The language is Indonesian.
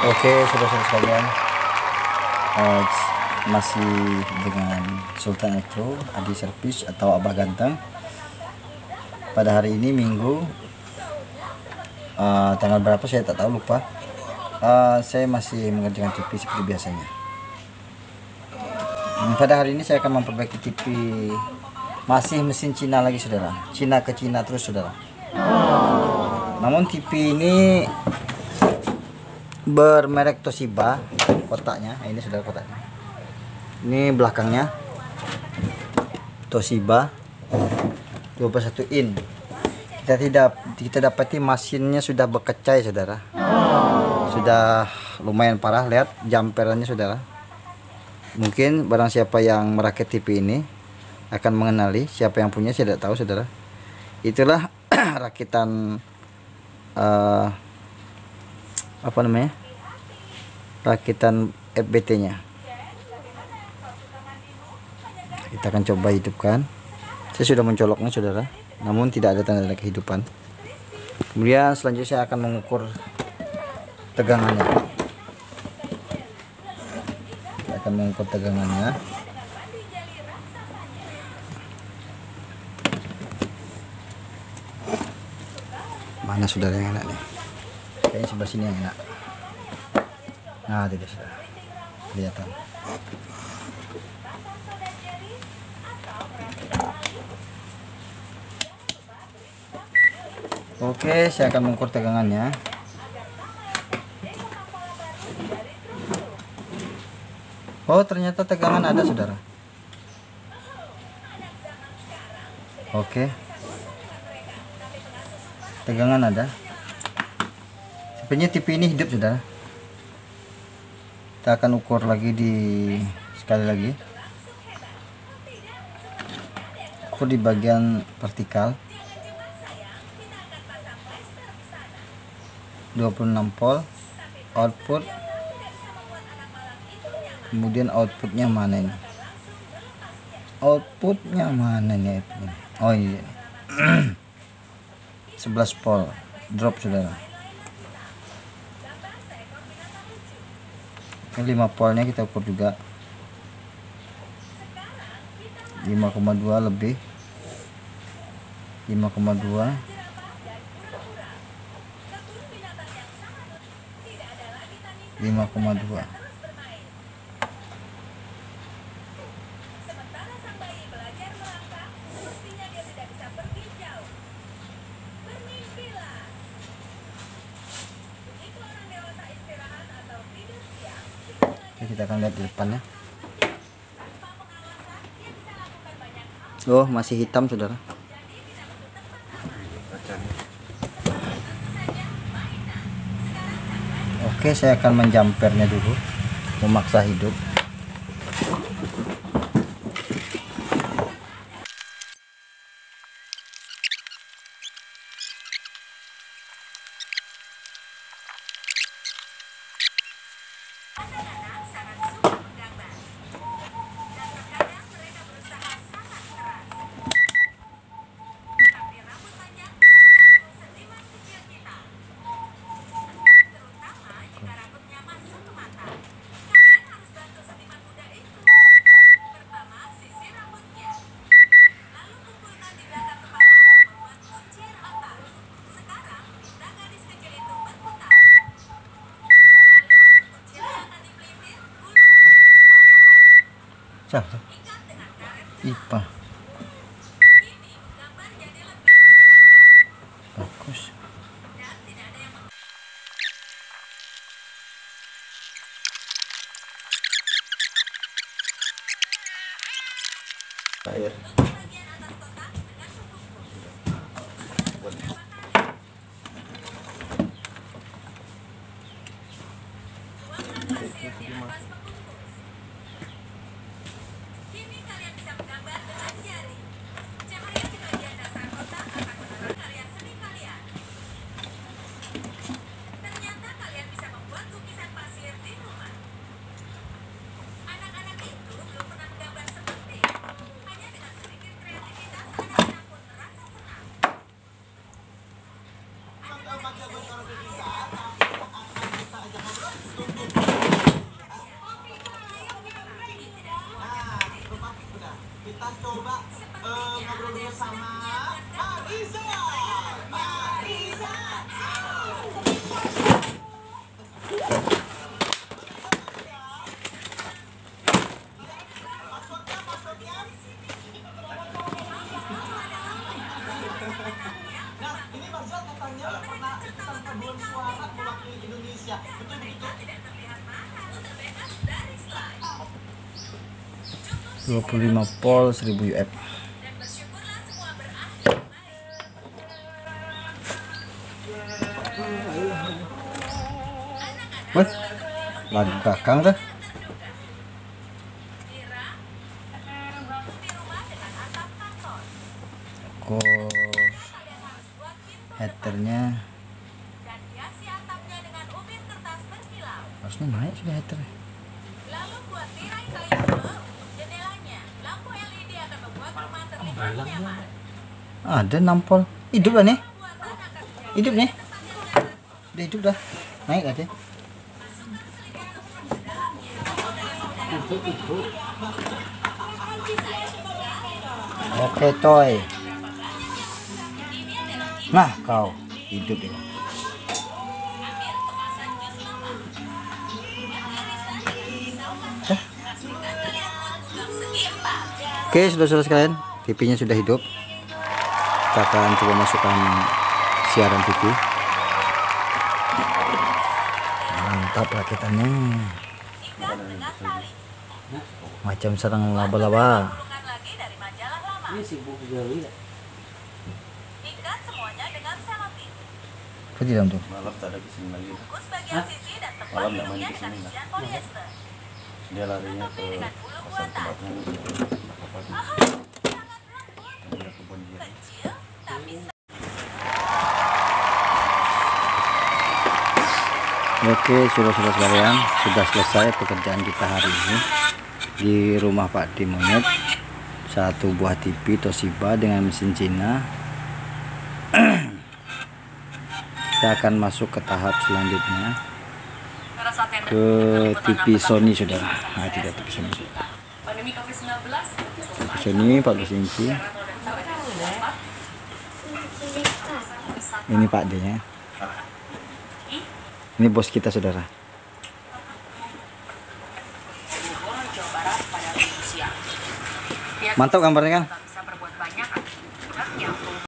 Oke, saudara-saudara sekalian, masih dengan Sultan Elektro Adi Servis atau Abah Ganteng. Pada hari ini Minggu, tanggal berapa saya tak tahu, lupa. Saya masih mengerjakan TV seperti biasanya. Pada hari ini saya akan memperbaiki TV, masih mesin Cina lagi, saudara. Cina ke Cina terus, saudara. Namun TV ini bermerek Toshiba, kotaknya ini sudah kotaknya, ini belakangnya Toshiba 21 in. Kita dapati mesinnya sudah berkecai, saudara. Sudah lumayan parah, lihat jumperannya, saudara. Mungkin barang siapa yang merakit TV ini akan mengenali, siapa yang punya saya tidak tahu, saudara. Itulah rakitan rakitan FBT nya. Kita akan coba hidupkan. Saya sudah mencoloknya, saudara, namun tidak ada tanda-tanda kehidupan. Kemudian selanjutnya saya akan mengukur tegangannya. Kita akan mengukur tegangannya. Mana, saudara, yang enak nih? Kayaknya sebelah sini yang enak. Nah, tidak, saudara, kelihatan. Oke, saya akan mengukur tegangannya. Oh, ternyata tegangan ada, saudara. Oke, tegangan ada. Sebenarnya TV ini hidup, saudara. Kita akan ukur lagi sekali lagi. Ukur di bagian vertikal 26 volt output. Kemudian outputnya mana ini? Outputnya mana nih? Oh iya. 11 volt drop, saudara. Ini 5 voltnya kita ukur juga. 5,2 lebih. 5,2. Kita akan lihat di depannya. Oh, masih hitam, saudara. Oke, saya akan menjampernya dulu, memaksa hidup. IPA bagus. Air. Kita coba ngobrol dulu sama Mariza. Mariza. Nah, ini Mariza katanya pernah ikutan paduan suara mewakili Indonesia. Betul begitu? 25 pol 1000 UF. Wah, lagu kakang tuh. Kok headernya harusnya naik sudah header. Ada 6 pol. Hidup lah nih. Hidup nih. Udah hidup dah. Naik lah dia. Oke coy. Nah kau hidup ini. Oke saudara-saudara sekalian, TV-nya sudah hidup. Kita akan coba masukkan siaran TV. Mantap rakitannya, macam sarang laba-laba. Apa di dalam tuh? Malam tak ada kesini lagi. Malam nggak main kesini lah. Dia larinya ke pasar tempatnya. Kebun dia. Oke, saudara-saudara sekalian, sudah selesai pekerjaan kita hari ini di rumah Pak D Monyet. Satu buah TV Toshiba dengan mesin Cina. Kita akan masuk ke tahap selanjutnya, ke TV Sony saudara. Nah, tidak TV Sony. Sony 14 inci. Ini Pak D nya. Ini bos kita saudara. Mantap gambarnya kan?